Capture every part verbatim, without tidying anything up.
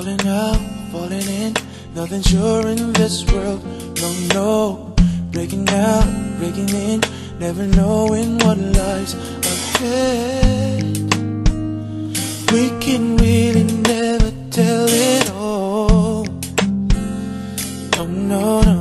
Falling out, falling in, nothing sure in this world. No, no, breaking out, breaking in, never knowing what lies ahead. We can really never tell it all. No, no, no.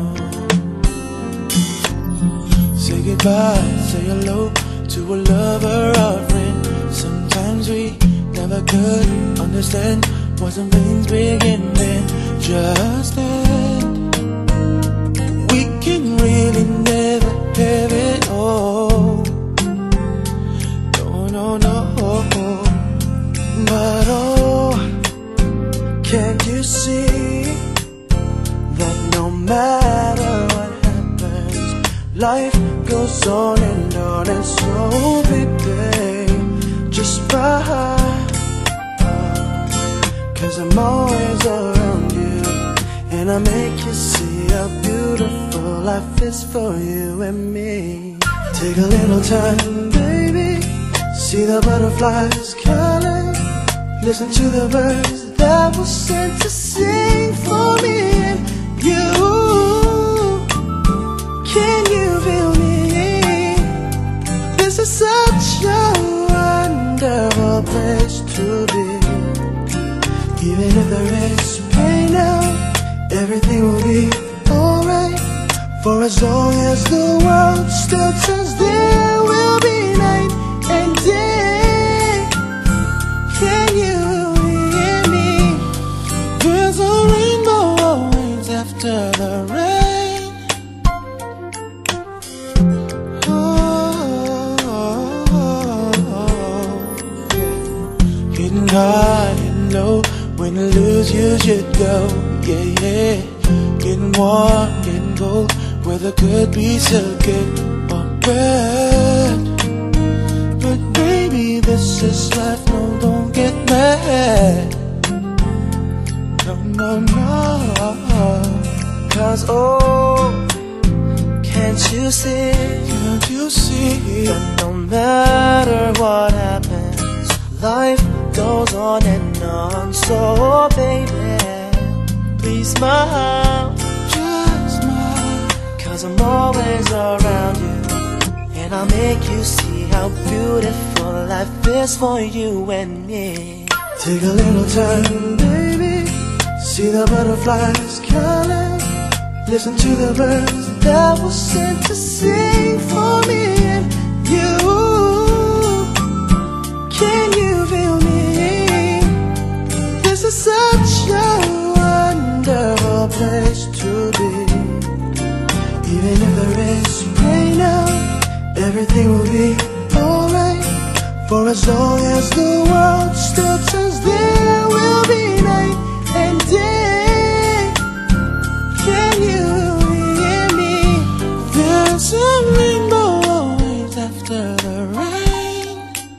Say goodbye, say hello to a lover or friend. Sometimes we never could understand why some things begin then, just then. We can really never have it all. No, no, no. But oh, can't you see that no matter what happens, life goes on and on, and so baby, just ride. Cause I'm always around you, and I make you see how beautiful life is for you and me. Take a little time, baby, see the butterflies calling, listen to the birds that were sent to sing for me and you. Can you feel me? This is such a wonderful place to be. Even if there is pain now, everything will be alright. For as long as the world still turns, there will be night and day. Can you hear me? There's a rainbow always after the rain. Oh, oh, oh, oh. Hidden high and low, when to lose you should go, yeah, yeah. Getting warm, getting cold, weather could be so good or bad. But baby, this is life, no, don't get mad. No, no, no. Cause oh, can't you see, can't you see that no matter what happens, life goes on and on. So baby, please smile, just smile. Cause I'm always around you, and I'll make you see how beautiful life is for you and me. Take a little time, baby, see the butterflies calling, listen to the birds that were sent to sing for me and you. Can you feel me? This is such a wonderful place to be. Even if there is pain now, everything will be alright. For as long as the world still turns, there will be night and day. Can you hear me? There's a rainbow always after the rain.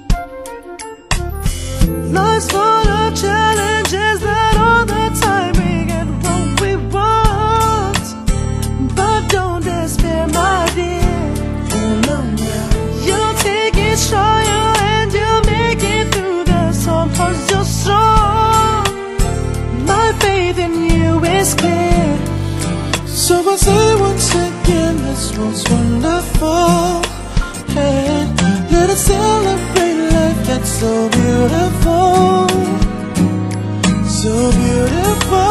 Life's full of challenges that all the time we get what we want. But don't despair, my dear. Oh, no, no. You'll take it stronger and you'll make it through the storm, cause you're strong. My faith in you is clear. So I say once again, this world's wonderful, and let us celebrate life that's so beautiful, so beautiful.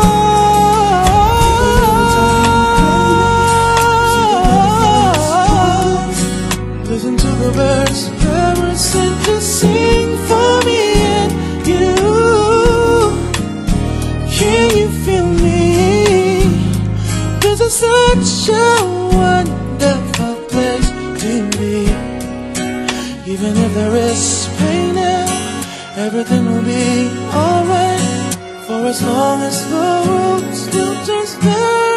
Listen to the birds that were sent to sing for me and you. Can you feel me? This is such a wonderful place to be. Even if there is pain now, everything will be alright. For as long as the world still turns there